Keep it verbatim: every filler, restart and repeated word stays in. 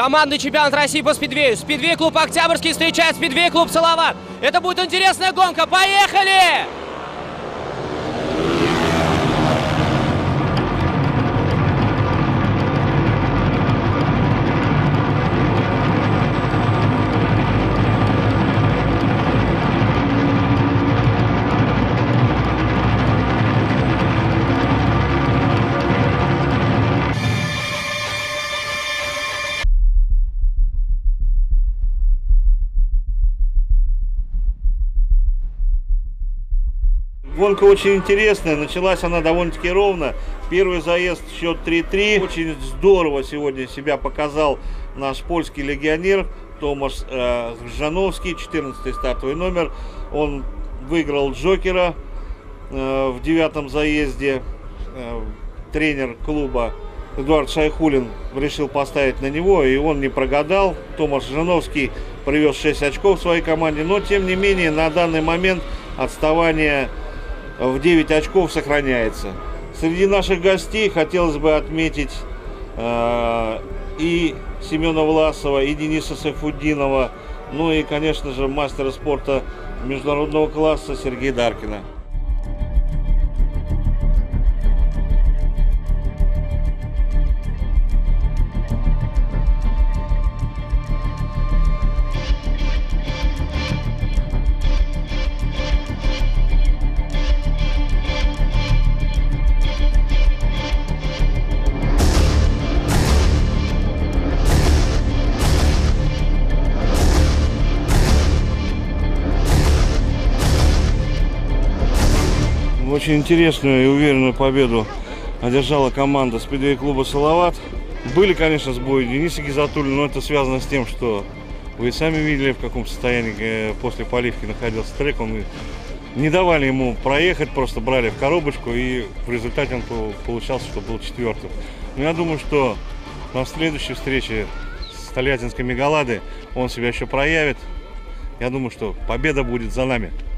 Командный чемпионат России по спидвею. Спидвей-клуб «Октябрьский» встречает спидвей-клуб «Салават». Это будет интересная гонка. Поехали! Гонка очень интересная, началась она довольно-таки ровно. Первый заезд, счет три-три. Очень здорово сегодня себя показал наш польский легионер Томаш э, Жановский, четырнадцатый стартовый номер. Он выиграл Джокера э, в девятом заезде. Э, тренер клуба Эдуард Шайхулин решил поставить на него, и он не прогадал. Томаш Жановский привез шесть очков в своей команде, но тем не менее на данный момент отставание в девять очков сохраняется. Среди наших гостей хотелось бы отметить э, и Семена Власова, и Дениса Сайфутдинова, ну и, конечно же, мастера спорта международного класса Сергея Даркина. Очень интересную и уверенную победу одержала команда спидвей-клуба «Салават». Были, конечно, сбои Дениса Гизатуллина, но это связано с тем, что вы сами видели, в каком состоянии после поливки находился трек. Он не давали ему проехать, просто брали в коробочку, и в результате он получался, что был четвертым. Но я думаю, что на следующей встрече с Тольяттинской Мегалады он себя еще проявит. Я думаю, что победа будет за нами.